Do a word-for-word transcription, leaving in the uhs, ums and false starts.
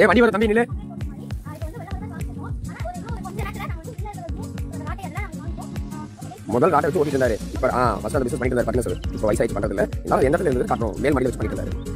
ஏ வண்டி வர தம்பி நில்லு. முதல் காட்டை வச்சு ஓட்டிட்டு இருந்தாரு. இப்போ ஆ ஃபர்ஸ்ட் அந்த பிசினஸ் பண்ணிட்டு இருந்தாரு. பட்டின சார் இப்போ வயசாயிடுச்சு பண்றது இல்லை. இருந்தாலும் எந்த இடத்துல இருந்து காட்டணும் மேல் மாடியில் வச்சு பண்ணிட்டு இருந்தாரு.